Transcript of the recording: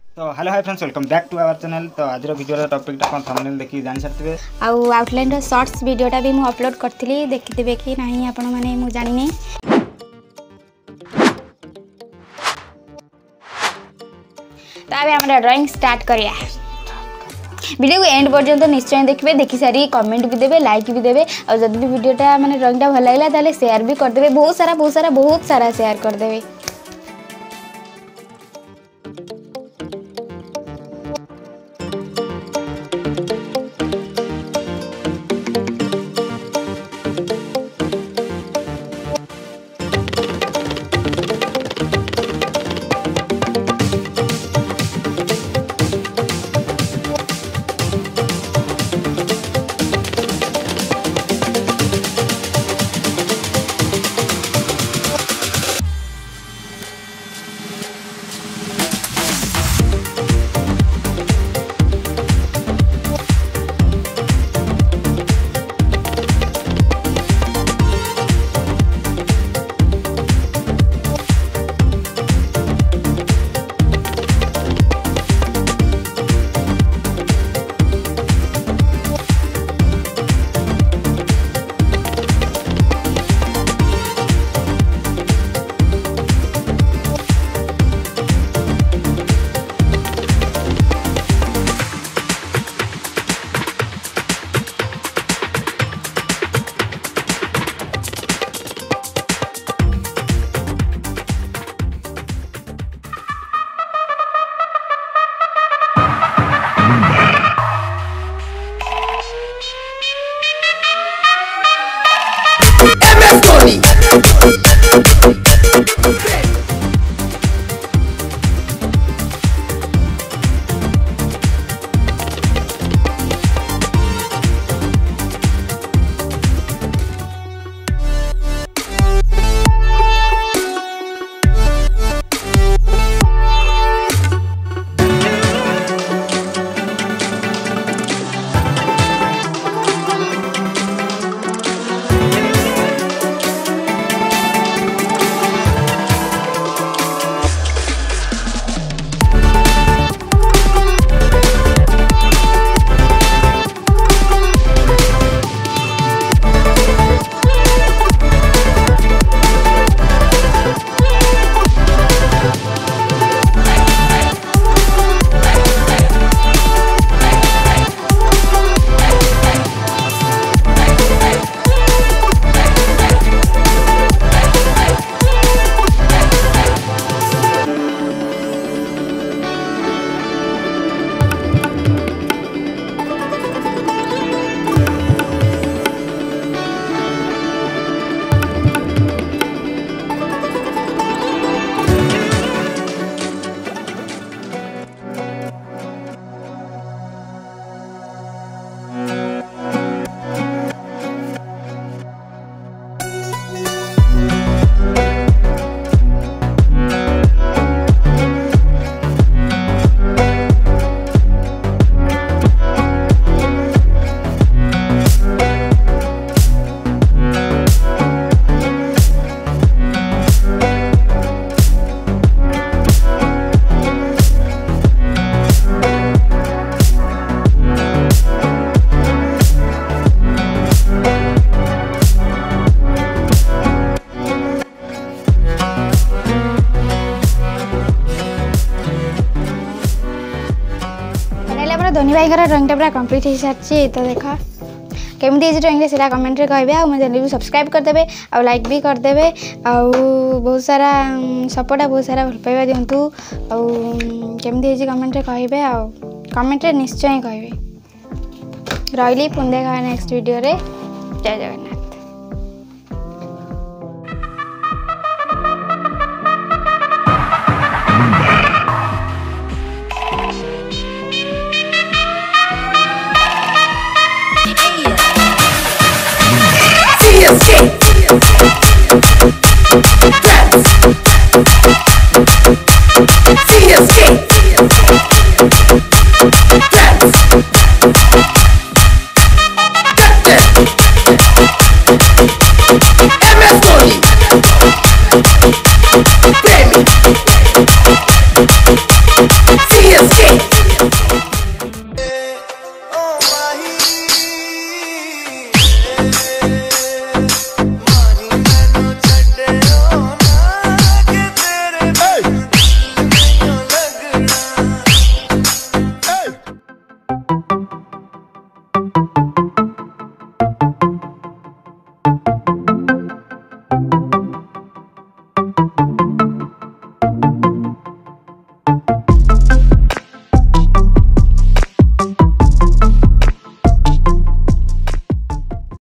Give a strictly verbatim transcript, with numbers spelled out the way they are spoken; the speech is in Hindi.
तो hello hi friends, welcome back to our channel. तो आज वीडियो टॉपिक कौन थंबनेल देखि जानि सकते आउ आउटलाइन रो शॉर्ट्स वीडियोटा भी मु अपलोड करथिली, देखिथिबे कि नाही आपण माने मु जानि नै। तो अब हमरा ड्राइंग स्टार्ट करिया। वीडियो को एंड पर्यंत निश्चय देखिए, देखि सारी कमेंट भी देवे, लाइक भी देवे और जब भी वीडियोटा माने ड्राइंगटा भल लागला ताले शेयर भी कर देवे, बहुत सारा बहुत सारा बहुत सारा शेयर कर देवे। Dhoni. धोनी भाई ड्राइंगटा पूरा कंप्लीट हो सारी। तो देख केमती ड्राइंग से कमेंट कहे आ चैनल भी सब्सक्राइब करदे और लाइक भी करदे और बहुत सारा सपोर्ट बहुत सारा भल पाइबा दिंतु केमती कमेंट कहे आ कमेंट निश्चय कहे रही पुणी देखा नेक्स्ट वीडियो रे। जय जगन्नाथ।